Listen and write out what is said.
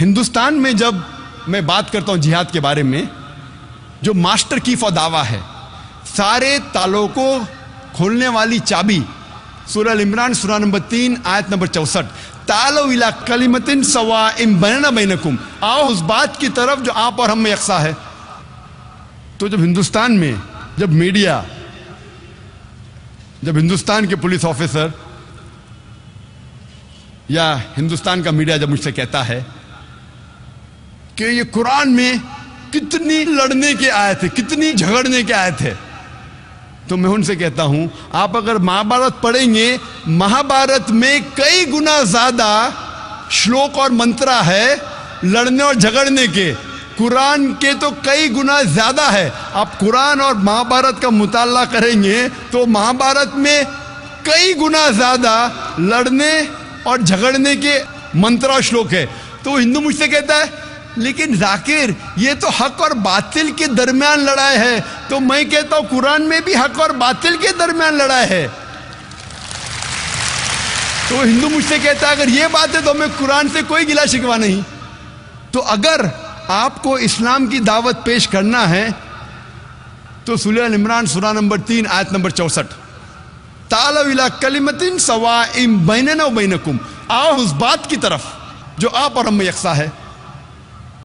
हिंदुस्तान में जब मैं बात करता हूं जिहाद के बारे में, जो मास्टर की फॉर दावा है, सारे तालों को खोलने वाली चाबी, सूरह अल इमरान सूरह नंबर 3 आयत नंबर 64, तालो इला कलिमतिन सवाइम बैनना बैनकुम, आओ उस बात की तरफ जो आप और हम में यकसा है। तो जब हिंदुस्तान में, जब मीडिया, जब हिंदुस्तान के पुलिस ऑफिसर या हिंदुस्तान का मीडिया जब मुझसे कहता है कि ये कुरान में कितनी लड़ने के आयत है, कितनी झगड़ने के आयत है, तो मैं उनसे कहता हूं, आप अगर महाभारत पढ़ेंगे, महाभारत में कई गुना ज्यादा श्लोक और मंत्रा है लड़ने और झगड़ने के, कुरान के तो कई गुना ज्यादा है। आप कुरान और महाभारत का मुताला करेंगे तो महाभारत में कई गुना ज्यादा लड़ने और झगड़ने के मंत्रा श्लोक है। तो हिंदू मुझसे कहता है, लेकिन जाकिर ये तो हक और बातिल के दरमियान लड़ाई है। तो मैं कहता हूं कुरान में भी हक और बातिल के दरमियान लड़ाई है। तो हिंदू मुझसे कहता है, अगर ये बात है तो मैं कुरान से कोई गिला शिकवा नहीं। तो अगर आपको इस्लाम की दावत पेश करना है तो सूरह अल इमरान सूरह नंबर 3 आयत नंबर 64, तालो इला कलिमतिन सवाइम बैनना व बैनकुम, आओ उस बात की तरफ जो आप और हम में यकसा है।